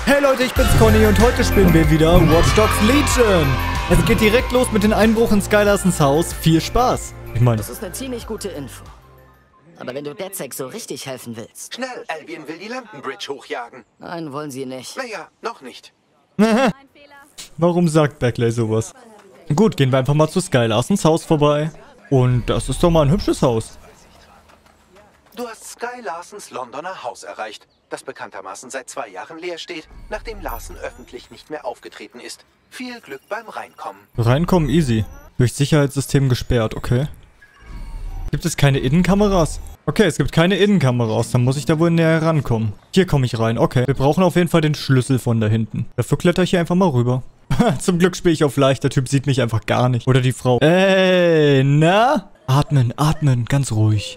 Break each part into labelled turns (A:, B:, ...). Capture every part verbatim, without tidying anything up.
A: Hey Leute, ich bin's Conny und heute spielen wir wieder Watch Dogs Legion. Es geht direkt los mit dem Einbruch in Sky Larsens Haus. Viel Spaß. Ich meine,
B: Das ist eine ziemlich gute Info. Aber wenn du DedSec so richtig helfen willst...
C: Schnell, Albion will die London Bridge hochjagen.
B: Nein, wollen sie nicht.
C: Naja, noch nicht.
A: warum sagt Beckley sowas? Gut, gehen wir einfach mal zu Sky Larsens Haus vorbei. Und das ist doch mal ein hübsches Haus.
C: Du hast Sky Larsens Londoner Haus erreicht, das bekanntermaßen seit zwei Jahren leer steht, nachdem Larsen öffentlich nicht mehr aufgetreten ist. Viel Glück beim Reinkommen.
A: Reinkommen easy. Durch Sicherheitssystem gesperrt, okay. Gibt es keine Innenkameras? Okay, es gibt keine Innenkameras, dann muss ich da wohl näher rankommen. Hier komme ich rein, okay. Wir brauchen auf jeden Fall den Schlüssel von da hinten. Dafür kletter ich hier einfach mal rüber. Zum Glück spiele ich auf leicht, der Typ sieht mich einfach gar nicht. Oder die Frau. Ey, na? Atmen, atmen, ganz ruhig.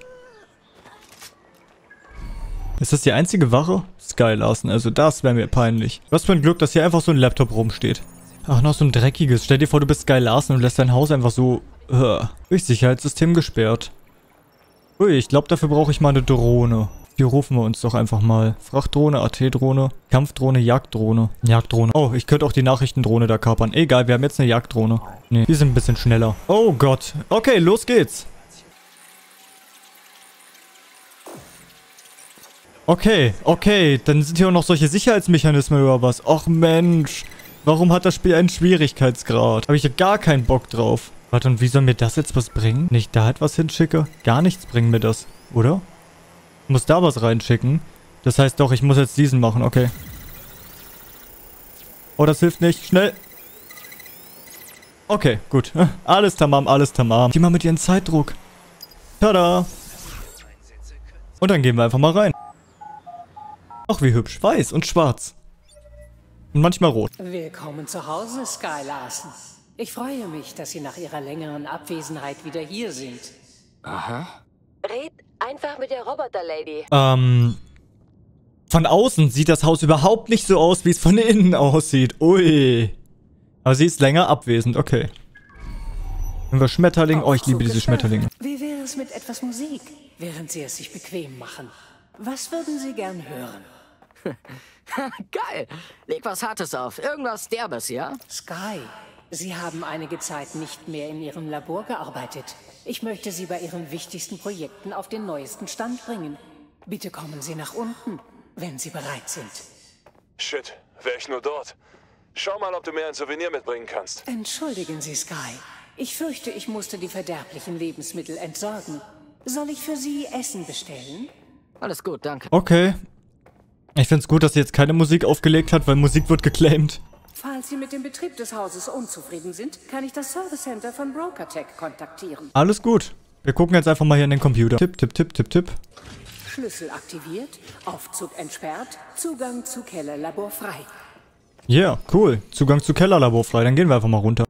A: Ist das die einzige Wache? Sky Larsen, also das wäre mir peinlich. Was für ein Glück, dass hier einfach so ein Laptop rumsteht. Ach, noch so ein dreckiges. Stell dir vor, du bist Sky Larsen und lässt dein Haus einfach so... Uh, durch Sicherheitssystem gesperrt. Ui, ich glaube, dafür brauche ich mal eine Drohne. Hier rufen wir uns doch einfach mal. Frachtdrohne, A T-Drohne, Kampfdrohne, Jagddrohne. Jagddrohne. Oh, ich könnte auch die Nachrichtendrohne da kapern. Egal, wir haben jetzt eine Jagddrohne. Nee, wir sind ein bisschen schneller. Oh Gott. Okay, los geht's. Okay, okay. Dann sind hier auch noch solche Sicherheitsmechanismen oder was. Och Mensch. Warum hat das Spiel einen Schwierigkeitsgrad? Habe ich ja gar keinen Bock drauf. Warte, und wie soll mir das jetzt was bringen? Wenn ich da etwas hinschicke? Gar nichts bringt mir das, oder? Ich muss da was reinschicken. Das heißt doch, ich muss jetzt diesen machen, okay. Oh, das hilft nicht. Schnell. Okay, gut. Alles tamam, alles tamam. Die mal mit ihren Zeitdruck. Tada. Und dann gehen wir einfach mal rein. Ach, wie hübsch. Weiß und schwarz. Und manchmal rot.
D: Willkommen zu Hause, Sky Larsen. Ich freue mich, dass Sie nach Ihrer längeren Abwesenheit wieder hier sind.
B: Aha.
E: Red einfach mit der Roboter-Lady.
A: Ähm, von außen sieht das Haus überhaupt nicht so aus, wie es von innen aussieht. Ui. Aber sie ist länger abwesend, okay. Nehmen wir Schmetterling. Oh, ich liebe diese Schmetterlinge.
D: Wie wäre es mit etwas Musik, während Sie es sich bequem machen? Was würden Sie gern hören?
B: Geil. Leg was Hartes auf. Irgendwas Derbes, ja?
D: Sky, Sie haben einige Zeit nicht mehr in Ihrem Labor gearbeitet. Ich möchte Sie bei Ihren wichtigsten Projekten auf den neuesten Stand bringen. Bitte kommen Sie nach unten, wenn Sie bereit sind.
F: Shit, wär ich nur dort. Schau mal, ob du mir ein Souvenir mitbringen kannst.
D: Entschuldigen Sie, Sky. Ich fürchte, ich musste die verderblichen Lebensmittel entsorgen. Soll ich für Sie Essen bestellen?
B: Alles gut, danke.
A: Okay. Ich find's gut, dass sie jetzt keine Musik aufgelegt hat, weil Musik wird geclaimed.
D: Falls Sie mit dem Betrieb des Hauses unzufrieden sind, kann ich das Service Center von BrokerTech kontaktieren.
A: Alles gut. Wir gucken jetzt einfach mal hier in den Computer. Tipp, tipp, tipp, tipp, tipp.
D: Schlüssel aktiviert, Aufzug entsperrt, Zugang zu Kellerlabor frei.
A: Ja, yeah, cool. Zugang zu Kellerlabor frei. Dann gehen wir einfach mal runter.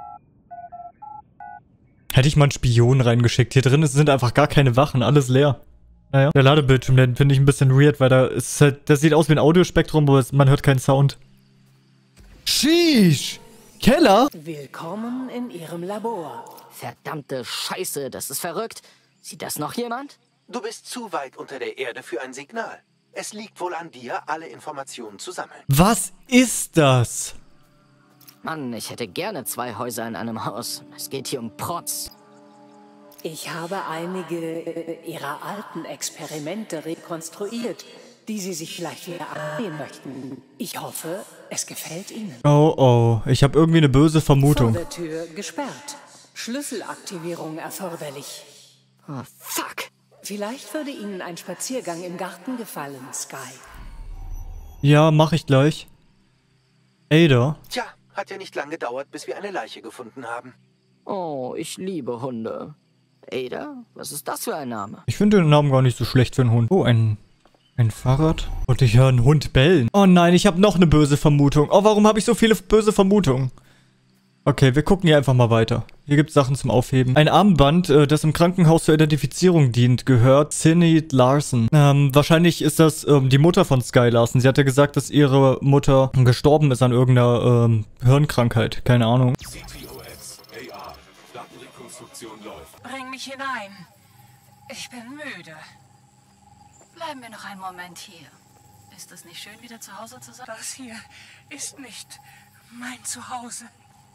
A: Hätte ich mal einen Spion reingeschickt. Hier drin sind einfach gar keine Wachen. Alles leer. Naja. Der Ladebildschirm, den finde ich ein bisschen weird, weil da ist halt, das sieht aus wie ein Audiospektrum, aber man hört keinen Sound. Sheesh! Keller?
D: Willkommen in Ihrem Labor.
B: Verdammte Scheiße, das ist verrückt. Sieht das noch jemand?
C: Du bist zu weit unter der Erde für ein Signal. Es liegt wohl an dir, alle Informationen zu sammeln.
A: Was ist das?
B: Mann, ich hätte gerne zwei Häuser in einem Haus. Es geht hier um Protz.
D: Ich habe einige äh, Ihrer alten Experimente rekonstruiert, die Sie sich vielleicht wieder ansehen möchten. Ich hoffe, es gefällt Ihnen.
A: Oh, oh. Ich habe irgendwie eine böse Vermutung.
D: Vordertür gesperrt. Schlüsselaktivierung erforderlich.
B: Oh, fuck.
D: Vielleicht würde Ihnen ein Spaziergang im Garten gefallen, Sky.
A: Ja, mach ich gleich. Ada?
C: Tja, hat ja nicht lang gedauert, bis wir eine Leiche gefunden haben.
B: Oh, ich liebe Hunde. Ada? Was ist das für ein Name?
A: Ich finde den Namen gar nicht so schlecht für einen Hund. Oh, ein... ein Fahrrad? Und ich höre einen Hund bellen. Oh nein, ich habe noch eine böse Vermutung. Oh, warum habe ich so viele böse Vermutungen? Okay, wir gucken hier einfach mal weiter. Hier gibt es Sachen zum Aufheben. Ein Armband, äh, das im Krankenhaus zur Identifizierung dient, gehört Cindy Larsen. Ähm, wahrscheinlich ist das ähm, die Mutter von Sky Larsen. Sie hat ja gesagt, dass ihre Mutter gestorben ist an irgendeiner ähm, Hirnkrankheit. Keine Ahnung.
G: C T O X, A R, Datenrekonstruktion läuft.
H: Bring mich hinein. Ich bin müde. Bleiben wir noch einen Moment hier.
D: Ist es nicht schön, wieder zu Hause zu sein? Das hier ist nicht mein Zuhause.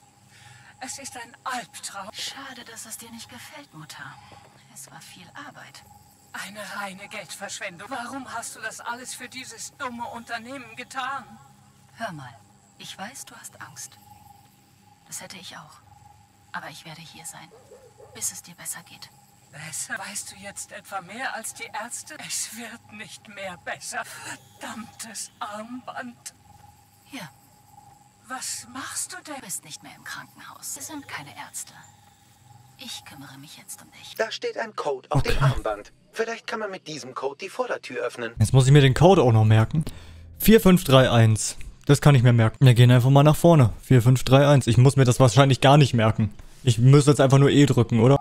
D: Es ist ein Albtraum.
H: Schade, dass es dir nicht gefällt, Mutter. Es war viel Arbeit.
D: Eine reine Geldverschwendung. Warum hast du das alles für dieses dumme Unternehmen getan?
H: Hör mal, ich weiß, du hast Angst. Das hätte ich auch. Aber ich werde hier sein, bis es dir besser geht.
D: Besser? Weißt du jetzt etwa mehr als die Ärzte? Es wird nicht mehr besser. Verdammtes Armband.
H: Hier.
D: Was machst du denn?
H: Du bist nicht mehr im Krankenhaus. Wir sind keine Ärzte. Ich kümmere mich jetzt um dich.
C: Da steht ein Code auf dem Armband. Vielleicht kann man mit diesem Code die Vordertür öffnen.
A: Jetzt muss ich mir den Code auch noch merken. vier fünf drei eins. Das kann ich mir merken. Wir gehen einfach mal nach vorne. vier fünf drei eins. Ich muss mir das wahrscheinlich gar nicht merken. Ich müsste jetzt einfach nur E drücken, oder?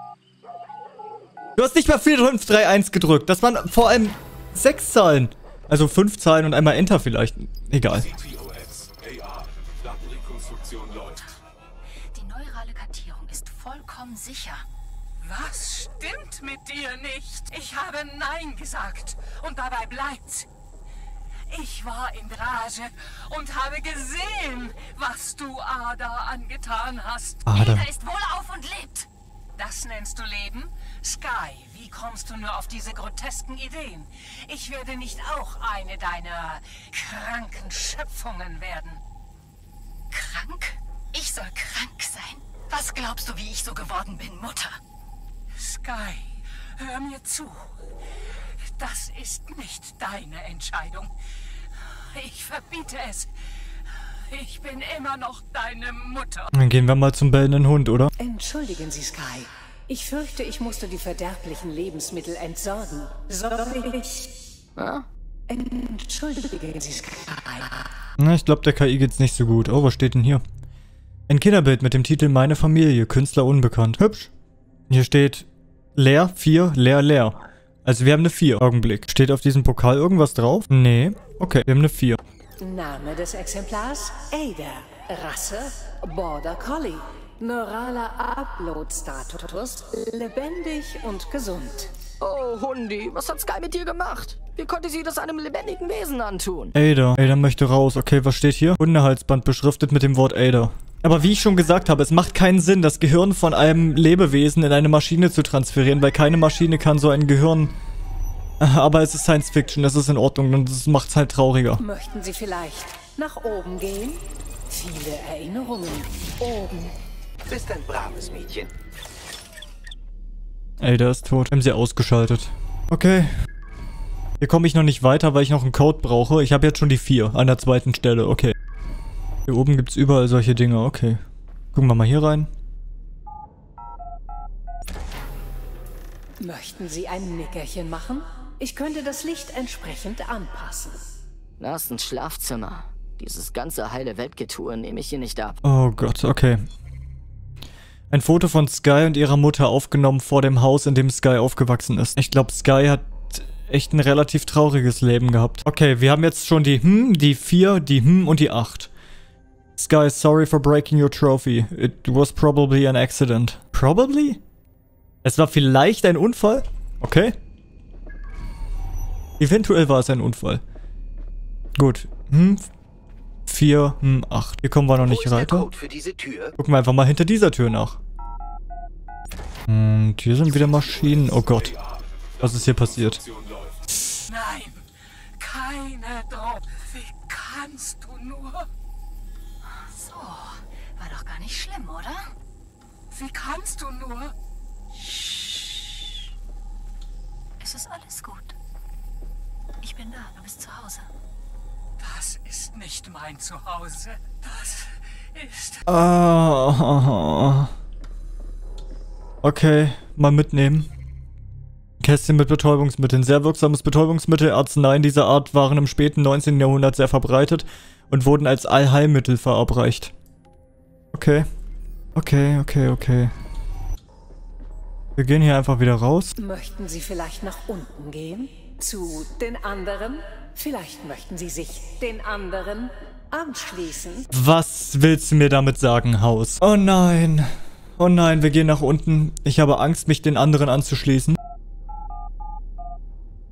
A: Du hast nicht mal vier fünf drei eins gedrückt. Das waren vor allem sechs Zahlen. Also fünf Zahlen und einmal Enter vielleicht. Egal.
G: C T O S, A R, Datenrekonstruktion läuft.
H: Die neurale Kartierung ist vollkommen sicher.
D: Was stimmt mit dir nicht? Ich habe Nein gesagt. Und dabei bleibt's. Ich war in Rage und habe gesehen, was du Ada angetan hast.
A: Ada.
H: Ada ist wohlauf und lebt.
D: Das nennst du Leben? Sky, wie kommst du nur auf diese grotesken Ideen? Ich werde nicht auch eine deiner kranken Schöpfungen werden.
H: Krank? Ich soll krank sein? Was glaubst du, wie ich so geworden bin, Mutter?
D: Sky, hör mir zu. Das ist nicht deine Entscheidung. Ich verbiete es. Ich bin immer noch deine Mutter.
A: Dann gehen wir mal zum bellenden Hund, oder?
D: Entschuldigen Sie, Sky. Ich fürchte, ich musste die verderblichen Lebensmittel entsorgen. Soll ich...
B: Ja?
D: Entschuldigen Sie, Sky.
A: Na, ich glaube, der K I geht's nicht so gut. Oh, was steht denn hier? Ein Kinderbild mit dem Titel Meine Familie, Künstler unbekannt. Hübsch. Hier steht leer, vier, leer, leer. Also wir haben eine vier. Augenblick. Steht auf diesem Pokal irgendwas drauf? Nee. Okay, wir haben eine vier.
D: Name des Exemplars: Ada. Rasse: Border Collie. Neuraler Upload-Status: lebendig und gesund.
B: Oh, Hundi, was hat Sky mit dir gemacht? Wie konnte sie das einem lebendigen Wesen antun?
A: Ada. Ada möchte raus. Okay, was steht hier? Hundehalsband beschriftet mit dem Wort Ada. Aber wie ich schon gesagt habe, es macht keinen Sinn, das Gehirn von einem Lebewesen in eine Maschine zu transferieren, weil keine Maschine kann so ein Gehirn... Aber es ist Science Fiction, das ist in Ordnung und das macht es halt trauriger.
D: Möchten Sie vielleicht nach oben gehen? Viele Erinnerungen. Oben.
C: Du bist ein braves Mädchen.
A: Ada ist tot. Wir haben sie ausgeschaltet. Okay. Hier komme ich noch nicht weiter, weil ich noch einen Code brauche. Ich habe jetzt schon die vier an der zweiten Stelle. Okay. Hier oben gibt es überall solche Dinge. Okay. Gucken wir mal hier rein.
D: Möchten Sie ein Nickerchen machen? Ich könnte das Licht entsprechend anpassen.
B: Das ist ein Schlafzimmer. Dieses ganze heile Weltgetue nehme ich hier nicht ab.
A: Oh Gott, okay. Ein Foto von Sky und ihrer Mutter aufgenommen vor dem Haus, in dem Sky aufgewachsen ist. Ich glaube, Sky hat echt ein relativ trauriges Leben gehabt. Okay, wir haben jetzt schon die hm, die vier, die hm und die acht. Sky, sorry for breaking your trophy. It was probably an accident. Probably? Es war vielleicht ein Unfall? Okay. Eventuell war es ein Unfall. Gut. Hm. vier, hm, acht. Hier kommen wir noch
C: Wo
A: nicht
C: ist der
A: weiter.
C: Code für diese Tür?
A: Gucken wir einfach mal hinter dieser Tür nach. Und hier sind wieder Maschinen. Oh Gott. Was ist hier passiert?
D: Nein, keine Drohung. Wie kannst du nur?
H: So, war doch gar nicht schlimm, oder?
D: Wie kannst du nur?
H: Es ist alles gut. Ich bin da, du bist zu Hause.
D: Das ist nicht mein Zuhause. Das ist...
A: Ah. Okay, mal mitnehmen. Kästchen mit Betäubungsmitteln. Sehr wirksames Betäubungsmittel. Arzneien dieser Art waren im späten neunzehnten Jahrhundert sehr verbreitet und wurden als Allheilmittel verabreicht. Okay. Okay, okay, okay. Wir gehen hier einfach wieder raus.
D: Möchten Sie vielleicht nach unten gehen? Zu den anderen? Vielleicht möchten Sie sich den anderen anschließen?
A: Was willst du mir damit sagen, Haus? Oh nein. Oh nein, wir gehen nach unten. Ich habe Angst, mich den anderen anzuschließen.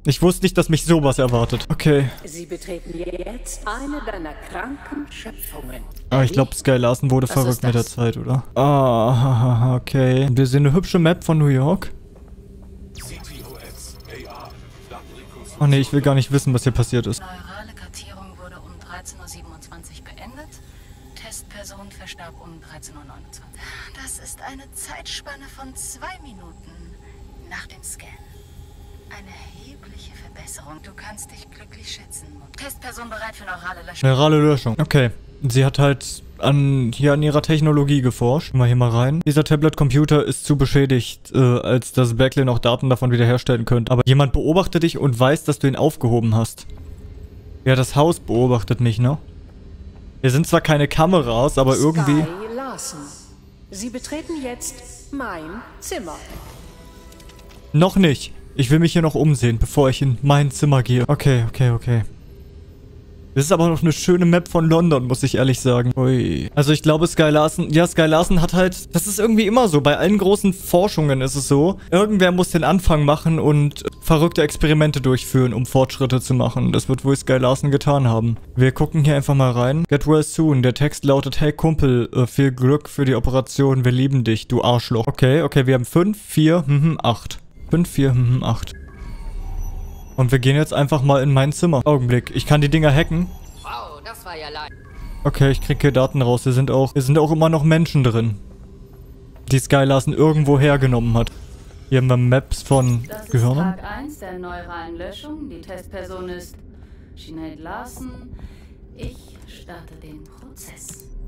A: Ich wusste nicht, dass mich sowas erwartet. Okay.
D: Sie betreten jetzt eine deiner kranken Schöpfungen.
A: Ah, ich glaube, Sky Larson wurde
B: Was
A: verrückt
B: ist
A: mit der
B: das?
A: Zeit, oder? Ah, okay. Wir sehen eine hübsche Map von New York.
G: C T O S, A R, Datenrekonstruktion.
A: Oh nee, ich will gar nicht wissen, was hier passiert ist.
H: Neurale Kartierung wurde um dreizehn Uhr siebenundzwanzig beendet. Testperson verstarb um dreizehn Uhr neunundzwanzig. Das ist eine Zeitspanne von zwei Minuten nach dem Scan. Eine erhebliche Verbesserung. Du kannst dich glücklich schätzen. Testperson bereit für neurale Löschung.
A: Neurale Löschung. Okay. Sie hat halt an, hier an ihrer Technologie geforscht. Mal hier mal rein. Dieser Tablet-Computer ist zu beschädigt, äh, als dass Becklin auch Daten davon wiederherstellen könnte. Aber jemand beobachtet dich und weiß, dass du ihn aufgehoben hast. Ja, das Haus beobachtet mich, ne? Hier sind zwar keine Kameras, aber irgendwie...
D: Sky Larson. Sie betreten jetzt mein Zimmer.
A: Noch nicht. Ich will mich hier noch umsehen, bevor ich in mein Zimmer gehe. Okay, okay, okay. Das ist aber noch eine schöne Map von London, muss ich ehrlich sagen. Ui. Also ich glaube, Sky Larson... Ja, Sky Larson hat halt... Das ist irgendwie immer so. Bei allen großen Forschungen ist es so. Irgendwer muss den Anfang machen und verrückte Experimente durchführen, um Fortschritte zu machen. Das wird wohl Sky Larson getan haben. Wir gucken hier einfach mal rein. Get well soon. Der Text lautet: Hey Kumpel, äh, viel Glück für die Operation. Wir lieben dich, du Arschloch. Okay, okay, wir haben fünf, vier, hm, acht. fünf, vier, hm, acht. Und wir gehen jetzt einfach mal in mein Zimmer. Augenblick, ich kann die Dinger hacken.
B: Wow, das war ja leicht.
A: Okay, ich kriege hier Daten raus. Hier sind auch, hier sind auch immer noch Menschen drin, die Sky Larson irgendwo hergenommen hat. Hier haben wir Maps von
H: Das ist
A: Gehirnen.
H: Tag eins der neuralen Löschung. Die Testperson ist Sinead Larson. Ich starte den Prozess.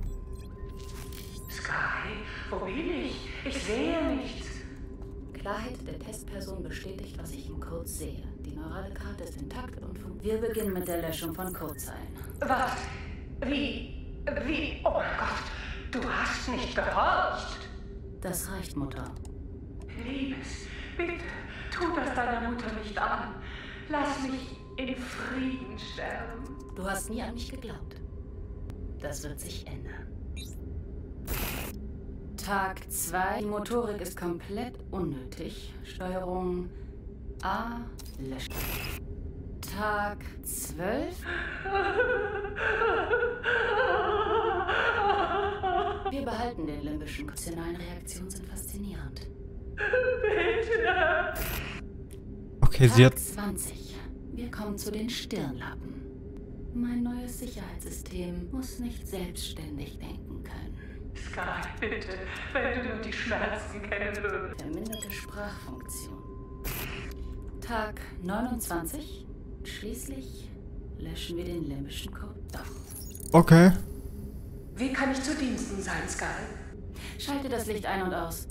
D: Sky, wo bin ich? Ich sehe nichts.
H: Klarheit der Testperson bestätigt, was ich in Code sehe. Die neurale Karte ist intakt und fun- wir beginnen mit der Löschung von Codezeilen.
D: Was? Wie? Wie? Oh Gott, du hast nicht gehorcht.
H: Das reicht, Mutter.
D: Liebes, bitte, tu das deiner Mutter nicht an. Lass mich in Frieden sterben.
H: Du hast nie an mich geglaubt. Das wird sich ändern. Tag zwei. Die Motorik ist komplett unnötig. Steuerung A. Löschen. Tag zwölf. Wir behalten den limbischen. Emotionalen Reaktionen sind faszinierend.
A: Okay, sie hat...
H: Tag zwanzig. Wir kommen zu den Stirnlappen. Mein neues Sicherheitssystem muss nicht selbstständig denken können.
D: Sky, bitte, wenn du nur die Schmerzen kennen würdest.
H: Verminderte Sprachfunktion. Tag neunundzwanzig. Schließlich löschen wir den limbischen Code doch.
A: Okay.
D: Wie kann ich zu Diensten sein, Sky?
H: Schalte das Licht ein und aus.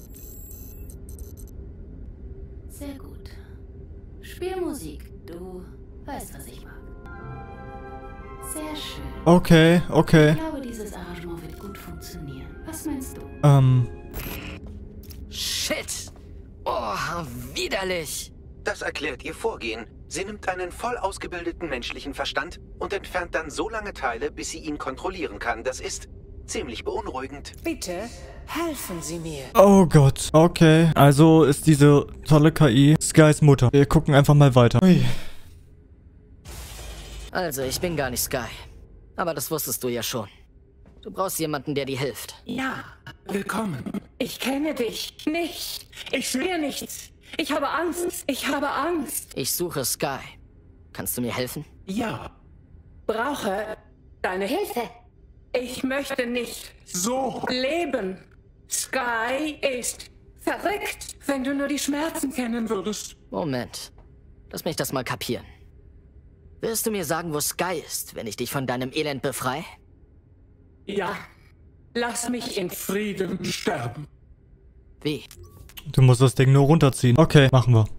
H: Sehr gut. Spiel Musik. Du weißt, was ich mag. Sehr schön.
A: Okay, okay.
H: Ich glaube, dieses Arrangement wird gut funktionieren. Was meinst du?
A: Ähm...
B: Shit! Oh, widerlich!
C: Das erklärt ihr Vorgehen. Sie nimmt einen voll ausgebildeten menschlichen Verstand und entfernt dann so lange Teile, bis sie ihn kontrollieren kann. Das ist ziemlich beunruhigend.
D: Bitte, helfen Sie mir.
A: Oh Gott. Okay. Also ist diese tolle K I Skys Mutter. Wir gucken einfach mal weiter. Ui.
B: Also, ich bin gar nicht Sky. Aber das wusstest du ja schon. Du brauchst jemanden, der dir hilft.
D: Ja, willkommen. Ich kenne dich nicht. Ich sehe nichts. Ich habe Angst. Ich habe Angst.
B: Ich suche Sky. Kannst du mir helfen?
D: Ja. Brauche deine Hilfe. Ich möchte nicht so leben. Sky ist verrückt. Wenn du nur die Schmerzen kennen würdest.
B: Moment. Lass mich das mal kapieren. Willst du mir sagen, wo Sky ist, wenn ich dich von deinem Elend befreie?
D: Ja. Lass mich in Frieden sterben.
B: Wie?
A: Du musst das Ding nur runterziehen. Okay, machen wir.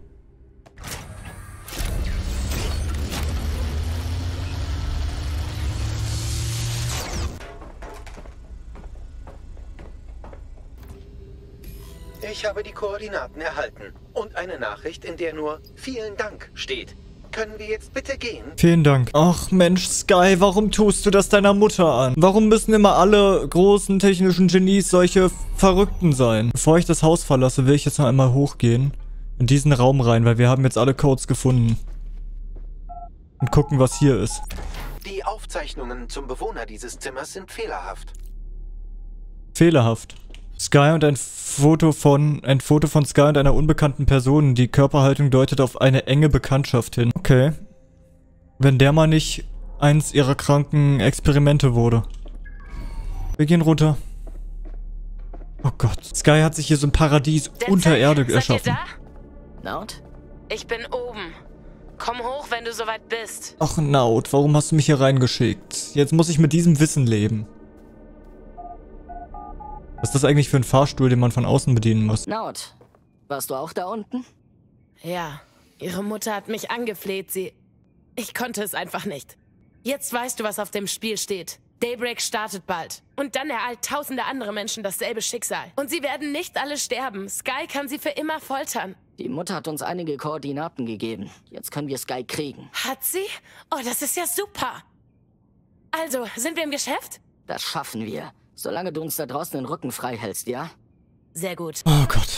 C: Ich habe die Koordinaten erhalten und eine Nachricht, in der nur "Vielen Dank" steht. Können wir jetzt bitte gehen?
A: Vielen Dank. Ach Mensch, Sky, warum tust du das deiner Mutter an? Warum müssen immer alle großen technischen Genies solche Verrückten sein? Bevor ich das Haus verlasse, will ich jetzt noch einmal hochgehen. In diesen Raum rein, weil wir haben jetzt alle Codes gefunden. und gucken, was hier ist.
C: Die Aufzeichnungen zum Bewohner dieses Zimmers sind fehlerhaft.
A: Fehlerhaft. Sky und ein Foto von ein Foto von Sky und einer unbekannten Person. Die Körperhaltung deutet auf eine enge Bekanntschaft hin. Okay. Wenn der mal nicht eins ihrer kranken Experimente wurde. Wir gehen runter. Oh Gott. Sky hat sich hier so ein Paradies
E: Der
A: unter
E: Zelt,
A: Erde
E: seid ihr
A: erschaffen.
E: da?
B: Naut?
E: Ich bin oben. Komm hoch, wenn du soweit bist.
A: Ach Naut, warum hast du mich hier reingeschickt? Jetzt muss ich mit diesem Wissen leben. Was ist das eigentlich für ein Fahrstuhl, den man von außen bedienen muss?
B: Naut, warst du auch da unten?
I: Ja, ihre Mutter hat mich angefleht, sie... Ich konnte es einfach nicht. Jetzt weißt du, was auf dem Spiel steht. Daybreak startet bald. Und dann ereilt tausende andere Menschen dasselbe Schicksal. Und sie werden nicht alle sterben. Sky kann sie für immer foltern.
B: Die Mutter hat uns einige Koordinaten gegeben. Jetzt können wir Sky kriegen.
I: Hat sie? Oh, das ist ja super. Also, sind wir im Geschäft?
B: Das schaffen wir. Solange du uns da draußen den Rücken frei hältst, ja?
I: Sehr gut.
A: Oh Gott.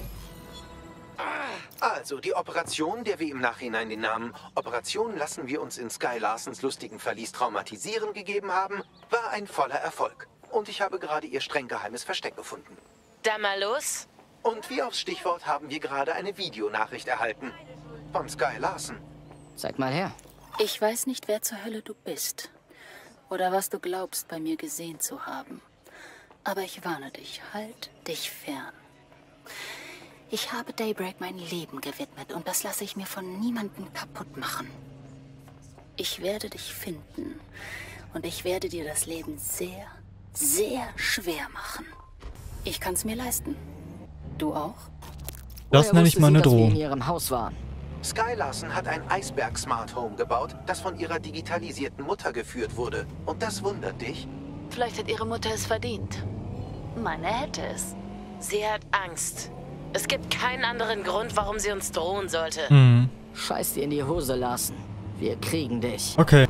C: Also, die Operation, der wir im Nachhinein den Namen Operation Lassen wir uns in Sky Larsens lustigen Verlies traumatisieren gegeben haben, war ein voller Erfolg. Und ich habe gerade ihr streng geheimes Versteck gefunden.
E: Dann mal los.
C: Und wie aufs Stichwort haben wir gerade eine Videonachricht erhalten. Von Sky Larsen.
B: Zeig mal her.
H: Ich weiß nicht, wer zur Hölle du bist. Oder was du glaubst, bei mir gesehen zu haben. Aber ich warne dich, halt dich fern. Ich habe Daybreak mein Leben gewidmet und das lasse ich mir von niemandem kaputt machen. Ich werde dich finden und ich werde dir das Leben sehr, sehr schwer machen. Ich kann es mir leisten. Du auch?
A: Das nenne ich mal eine Drohung.
B: Dass wir in ihrem Haus waren.
C: Sky Larsen hat ein Eisberg Smart Home gebaut, das von ihrer digitalisierten Mutter geführt wurde. Und das wundert dich?
H: Vielleicht hat ihre Mutter es verdient. Meine hätte es.
E: Sie hat Angst. Es gibt keinen anderen Grund, warum sie uns drohen sollte.
A: Mhm.
B: Scheiß dir in die Hose, Larsen. Wir kriegen dich.
A: Okay.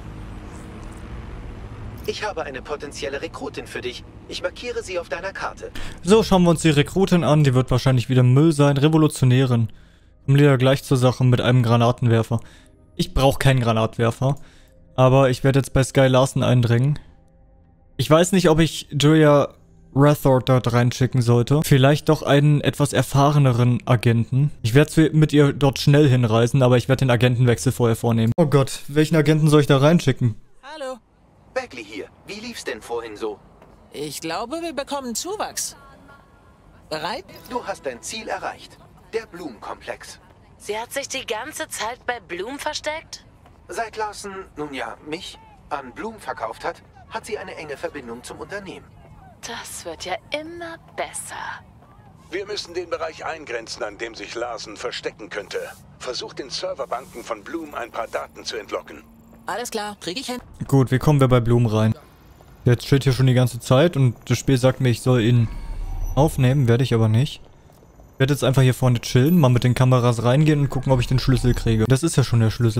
C: Ich habe eine potenzielle Rekrutin für dich. Ich markiere sie auf deiner Karte.
A: So, schauen wir uns die Rekrutin an. Die wird wahrscheinlich wieder Müll sein. Revolutionärin. Kommen wir gleich zur Sache mit einem Granatenwerfer. Ich brauche keinen Granatwerfer. Aber ich werde jetzt bei Sky Larsen eindringen. Ich weiß nicht, ob ich Julia Rathord dort reinschicken sollte. Vielleicht doch einen etwas erfahreneren Agenten. Ich werde mit ihr dort schnell hinreisen, aber ich werde den Agentenwechsel vorher vornehmen. Oh Gott, welchen Agenten soll ich da reinschicken?
J: Hallo.
C: Bagley hier. Wie lief's denn vorhin so?
J: Ich glaube, wir bekommen Zuwachs. Bereit?
C: Du hast dein Ziel erreicht. Der Blumenkomplex.
E: Sie hat sich die ganze Zeit bei Bloom versteckt?
C: Seit Larsen, nun ja, mich an Bloom verkauft hat, hat sie eine enge Verbindung zum Unternehmen.
H: Das wird ja immer besser.
F: Wir müssen den Bereich eingrenzen, an dem sich Larsen verstecken könnte. Versucht den Serverbanken von Bloom ein paar Daten zu entlocken.
J: Alles klar, krieg ich hin.
A: Gut, wie kommen wir bei Bloom rein? Jetzt steht hier schon die ganze Zeit und das Spiel sagt mir, ich soll ihn aufnehmen, werde ich aber nicht. Ich werde jetzt einfach hier vorne chillen, mal mit den Kameras reingehen und gucken, ob ich den Schlüssel kriege. Das ist ja schon der Schlüssel.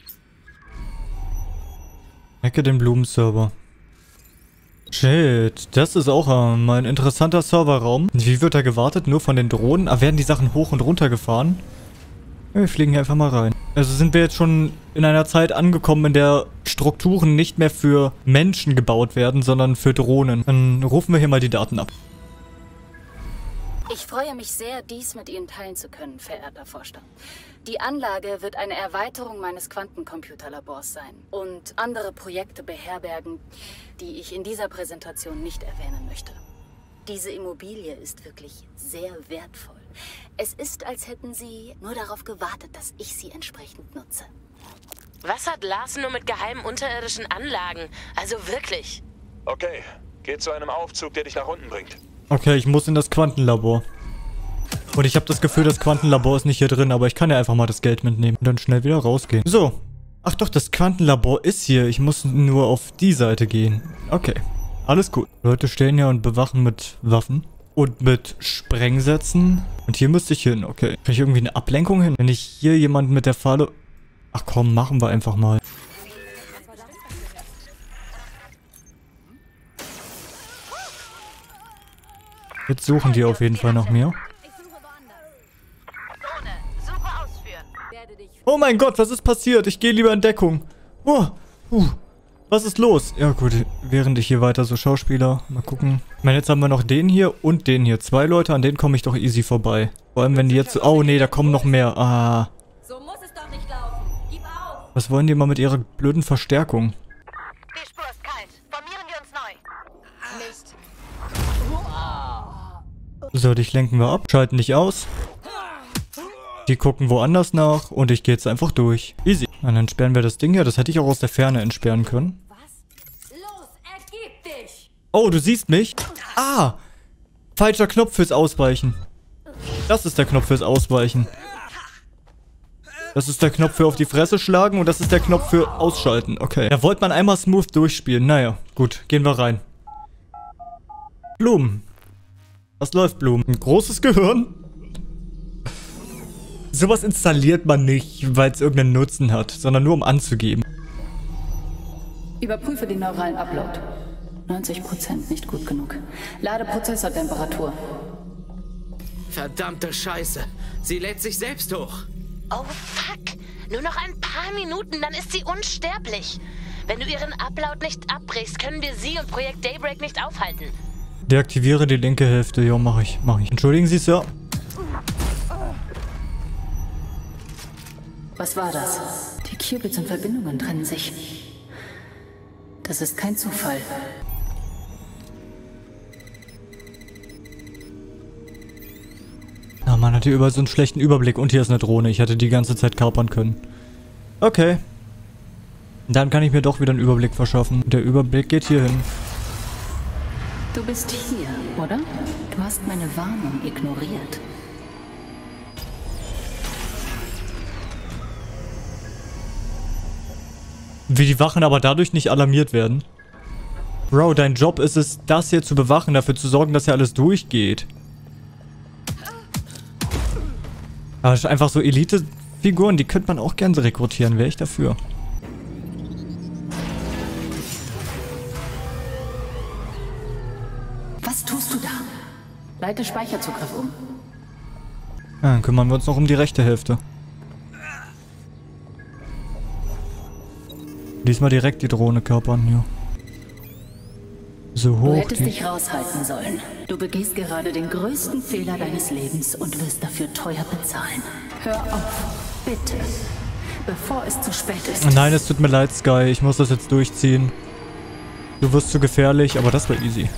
A: Hacke den Blumen-Server. Shit, das ist auch ähm, ein interessanter Serverraum. Wie wird da gewartet? Nur von den Drohnen? Ah, werden die Sachen hoch und runter gefahren? Ja, wir fliegen hier einfach mal rein. Also sind wir jetzt schon in einer Zeit angekommen, in der Strukturen nicht mehr für Menschen gebaut werden, sondern für Drohnen. Dann rufen wir hier mal die Daten ab.
H: Ich freue mich sehr, dies mit Ihnen teilen zu können, verehrter Vorstand. Die Anlage wird eine Erweiterung meines Quantencomputerlabors sein und andere Projekte beherbergen, die ich in dieser Präsentation nicht erwähnen möchte. Diese Immobilie ist wirklich sehr wertvoll. Es ist, als hätten Sie nur darauf gewartet, dass ich sie entsprechend nutze.
E: Was hat Larsen nur mit geheimen unterirdischen Anlagen? Also wirklich.
F: Okay, geh zu einem Aufzug, der dich nach unten bringt.
A: Okay, ich muss in das Quantenlabor. Und ich habe das Gefühl, das Quantenlabor ist nicht hier drin, aber ich kann ja einfach mal das Geld mitnehmen und dann schnell wieder rausgehen. So. Ach doch, das Quantenlabor ist hier. Ich muss nur auf die Seite gehen. Okay. Alles gut. Leute stehen ja und bewachen mit Waffen. Und mit Sprengsätzen. Und hier müsste ich hin. Okay. Kann ich irgendwie eine Ablenkung hin? Wenn ich hier jemanden mit der Falle... Ach komm, machen wir einfach mal. Jetzt suchen die auf jeden Fall nach mir. Oh mein Gott, was ist passiert? Ich gehe lieber in Deckung. Oh, uh, was ist los? Ja gut, während ich hier weiter so Schauspieler, mal gucken. Ich meine, jetzt haben wir noch den hier und den hier. Zwei Leute, an denen komme ich doch easy vorbei. Vor allem, wenn die jetzt... Oh nee, da kommen noch mehr. Ah.
K: So muss es doch nicht laufen. Gib auf.
A: Was wollen die mal mit ihrer blöden Verstärkung?
K: Die Spur ist kalt. Formieren wir uns neu. Mist.
A: So, dich lenken wir ab. Schalten dich aus. Die gucken woanders nach und ich gehe jetzt einfach durch. Easy. Und dann entsperren wir das Ding hier. Das hätte ich auch aus der Ferne entsperren können.
K: Was? Los, ergib dich.
A: Oh, du siehst mich? Ah! Falscher Knopf fürs Ausweichen. Das ist der Knopf fürs Ausweichen. Das ist der Knopf für auf die Fresse schlagen und das ist der Knopf für ausschalten. Okay. Da wollte man einmal smooth durchspielen. Naja, gut. Gehen wir rein. Blumen. Was läuft, Blumen? Ein großes Gehirn? Sowas installiert man nicht, weil es irgendeinen Nutzen hat, sondern nur um anzugeben.
L: Überprüfe den neuralen Upload. neunzig Prozent nicht gut genug. Lade Prozessortemperatur.
M: Verdammte Scheiße. Sie lädt sich selbst hoch.
E: Oh fuck. Nur noch ein paar Minuten, dann ist sie unsterblich. Wenn du ihren Upload nicht abbrichst, können wir sie und Projekt Daybreak nicht aufhalten.
A: Deaktiviere die linke Hälfte. Ja, mach ich, mach ich. Entschuldigen Sie, Sir.
L: Was war das? Die Qubits und Verbindungen trennen sich. Das ist kein Zufall.
A: Ah, man hat hier überall so einen schlechten Überblick. Und hier ist eine Drohne. Ich hätte die ganze Zeit kapern können. Okay. Dann kann ich mir doch wieder einen Überblick verschaffen. Der Überblick geht hier hin.
L: Du bist hier, oder? Du hast meine Warnung ignoriert.
A: Wie die Wachen aber dadurch nicht alarmiert werden. Bro, dein Job ist es, das hier zu bewachen, dafür zu sorgen, dass hier alles durchgeht. Aber einfach so Elite-Figuren, die könnte man auch gerne rekrutieren, wäre ich dafür.
L: Was tust du da? Leite Speicherzugriff um.
A: Ja, dann kümmern wir uns noch um die rechte Hälfte. Diesmal direkt die Drohne kapern, ja. So hoch.
L: Du hättest dich raushalten sollen. Du begehst gerade den größten Fehler deines Lebens und wirst dafür teuer bezahlen. Hör auf, bitte. Bevor es zu spät ist.
A: Nein, es tut mir leid, Sky. Ich muss das jetzt durchziehen. Du wirst zu gefährlich, aber das war easy.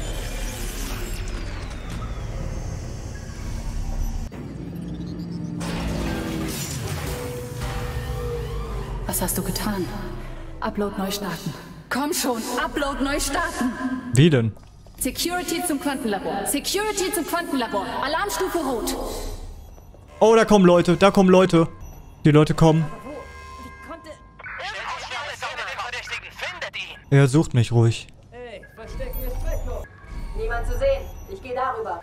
L: Was hast du getan? Upload neu starten. Komm schon, Upload neu starten.
A: Wie denn?
L: Security zum Quantenlabor. Security zum Quantenlabor. Alarmstufe Rot.
A: Oh, da kommen Leute, da kommen Leute. Die Leute kommen. Er sucht mich ruhig.
K: Hey, verstecken ist zwecklos. Niemand zu sehen. Ich gehe darüber.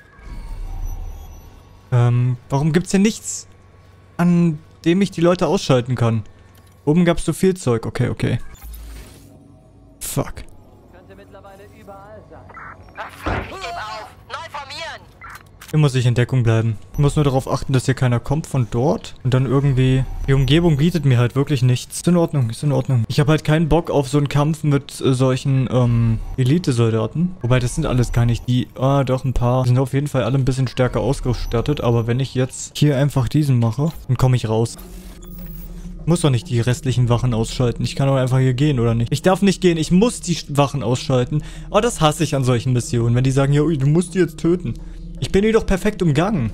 A: Ähm, warum gibt's hier nichts, an dem ich die Leute ausschalten kann? Oben gab's so viel Zeug. Okay, okay. Fuck.
K: Könnte mittlerweile überall sein. Ich gebe auf. Neu formieren.
A: Hier muss ich in Deckung bleiben. Ich muss nur darauf achten, dass hier keiner kommt von dort. Und dann irgendwie... Die Umgebung bietet mir halt wirklich nichts. Ist in Ordnung, ist in Ordnung. Ich habe halt keinen Bock auf so einen Kampf mit äh, solchen, ähm, Elite-Soldaten. Wobei, das sind alles gar nicht die... Ah, doch, ein paar. Die sind auf jeden Fall alle ein bisschen stärker ausgestattet. Aber wenn ich jetzt hier einfach diesen mache, dann komme ich raus. Muss doch nicht die restlichen Wachen ausschalten. Ich kann doch einfach hier gehen, oder nicht? Ich darf nicht gehen. Ich muss die Wachen ausschalten. Oh, das hasse ich an solchen Missionen. Wenn die sagen, ja, ui, du musst die jetzt töten. Ich bin die doch perfekt umgangen.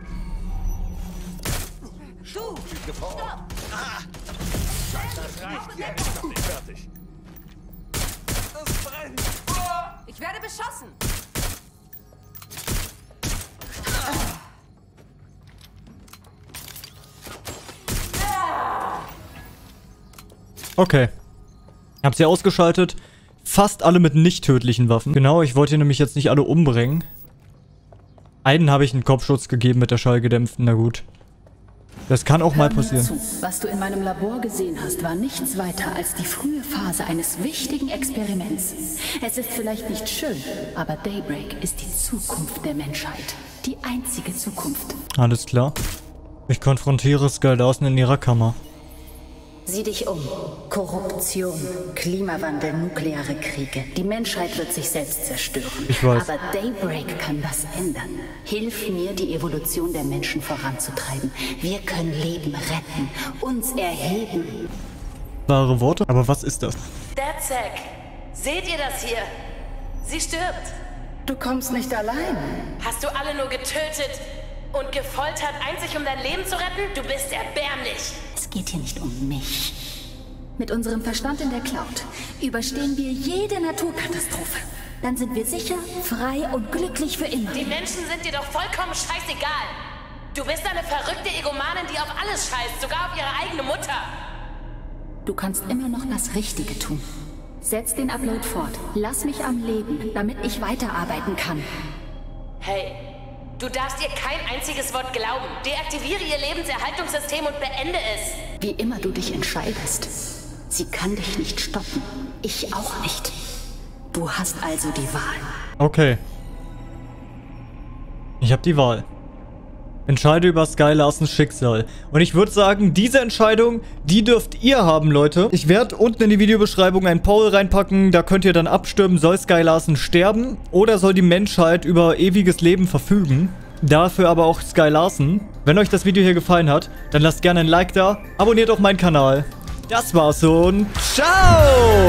K: Ich werde beschossen.
A: Okay. Ich hab sie ausgeschaltet. Fast alle mit nicht tödlichen Waffen. Genau, ich wollte nämlich jetzt nicht alle umbringen. Einen habe ich einen Kopfschutz gegeben mit der schallgedämpften. Na gut. Das kann auch mal passieren.
L: Zu. Was du in meinem Labor gesehen hast, war nichts weiter als die frühe Phase eines wichtigen Experiments. Es ist vielleicht nicht schön, aber Daybreak ist die Zukunft der Menschheit. Die einzige Zukunft.
A: Alles klar. Ich konfrontiere Sky Larsen in ihrer Kammer.
L: Sieh dich um. Korruption, Klimawandel, nukleare Kriege. Die Menschheit wird sich selbst zerstören.
A: Ich weiß.
L: Aber Daybreak kann das ändern. Hilf mir, die Evolution der Menschen voranzutreiben. Wir können Leben retten, uns erheben.
A: Wahre Worte? Aber was ist das?
I: DedSec, seht ihr das hier? Sie stirbt.
L: Du kommst nicht allein.
I: Hast du alle nur getötet und gefoltert, einzig um dein Leben zu retten? Du bist erbärmlich.
L: Es geht hier nicht um mich. Mit unserem Verstand in der Cloud überstehen wir jede Naturkatastrophe. Dann sind wir sicher, frei und glücklich für immer.
I: Die Menschen sind dir doch vollkommen scheißegal. Du bist eine verrückte Egomanin, die auf alles scheißt, sogar auf ihre eigene Mutter.
L: Du kannst immer noch das Richtige tun. Setz den Upload fort. Lass mich am Leben, damit ich weiterarbeiten kann.
I: Hey, du darfst ihr kein einziges Wort glauben. Deaktiviere ihr Lebenserhaltungssystem und beende es.
L: Wie immer du dich entscheidest. Sie kann dich nicht stoppen. Ich auch nicht. Du hast also die Wahl.
A: Okay. Ich habe die Wahl. Entscheide über Sky Larsens Schicksal. Und ich würde sagen, diese Entscheidung, die dürft ihr haben, Leute. Ich werde unten in die Videobeschreibung einen Poll reinpacken. Da könnt ihr dann abstimmen, soll Sky Larsen sterben oder soll die Menschheit über ewiges Leben verfügen. Dafür aber auch Sky Larsen. Wenn euch das Video hier gefallen hat, dann lasst gerne ein Like da. Abonniert auch meinen Kanal. Das war's und ciao!